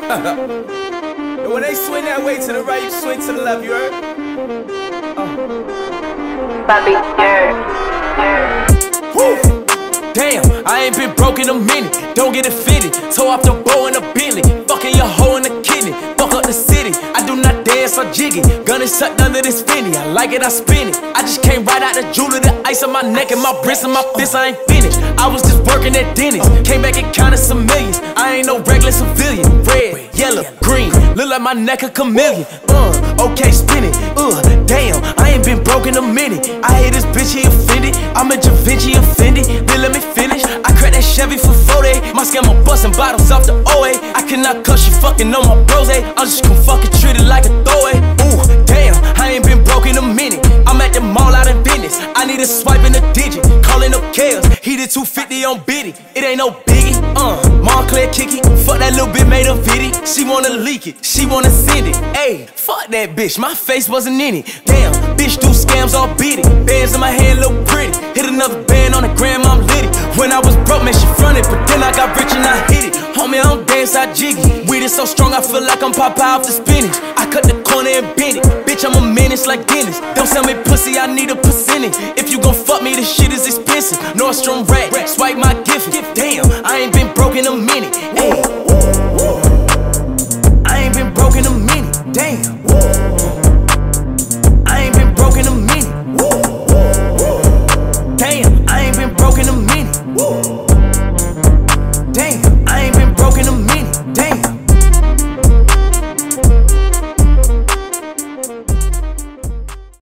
And when they swing that way to the right, you swing to the left, you heard? Papi, yeah. Woo! Damn, I ain't been broke in a minute. Don't get it fitted. Toe off the bow in a Bentley. Fucking your hoe in the kidney. Fuck up the city. I do not dance or jiggy. Gun is sucked under this finny. I like it, I spin it. I just came right out the jeweler, the ice on my neck and my wrist and my fist. I ain't finished. I was just working at Dennis. Came back and counted some millions. I ain't no regular civilian. Red, yellow, green. Look like my neck a chameleon. Okay, spin it. Damn, I ain't been broke in a minute. I hate this bitch, he offended. I'm a Da Vinci offended. Then let me finish. I cracked that Chevy for 40. My scammer busting bottles off the OA. I cannot cuss, you fucking on my bros. I'm just gon' fucking treat it like a throwaway. Ooh, damn, I ain't been broke in a minute. I'm at the mall out in business. I need a swipe in a digit. Calling up chaos. He did 250 on Biddy. It ain't no biggie. Montclair kick it. Fuck that little bit made a viddy. She wanna leak it. She wanna send it. Ayy, fuck that bitch. My face wasn't in it. Damn, bitch do scams all beat it. Bands in my hand look pretty. Hit another band on the gram, I'm litty. When I was broke, man, she fronted, but then I got rich and I hit it. Homie, I don't dance, I jiggy. Weed is so strong, I feel like I'm Popeye off the spinach. I cut the corner and bend it. Bitch, I'm a menace like Dennis. Don't sell me pussy, I need a percentage. If you gon' fuck me, this shit is expensive. Nordstrom rack, swipe my gift. Damn, I ain't been broke in a minute. Ayy.